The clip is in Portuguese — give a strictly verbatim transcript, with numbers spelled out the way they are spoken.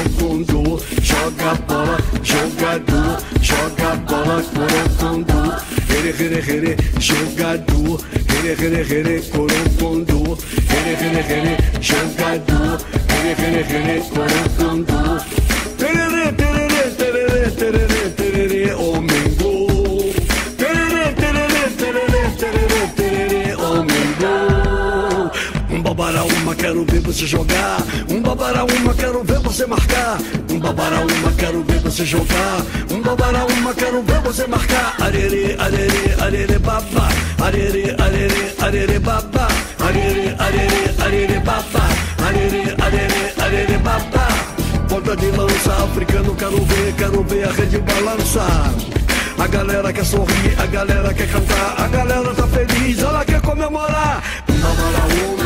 corocondô. Joga bola, jogador, joga bola, corocondô. Here, here, here, jogador. Here, here, here, corocondô. Here, here, here, jogador. Here, here, here, corocondô. Tererê, tererê, tererê, tererê, tererê, homem gol. Tererê, tererê, tererê, tererê, tererê, homem gol. Um babará uma, quero ver você jogar. Um babará uma, quero ver você marcar. Um babará uma, quero ver você jogar. Um babará uma, quero ver você marcar. Arerê, arerê, arerê, babá. Arerê, arerê, arerê, babá. Arerê, arerê, arerê, babá. Arerê, arerê, arerê, babá. Ponta de lança, africano, quero ver, quero ver a rede balançar. A galera quer sorrir, a galera quer cantar, a galera tá feliz, ela quer comemorar. Um babará uma,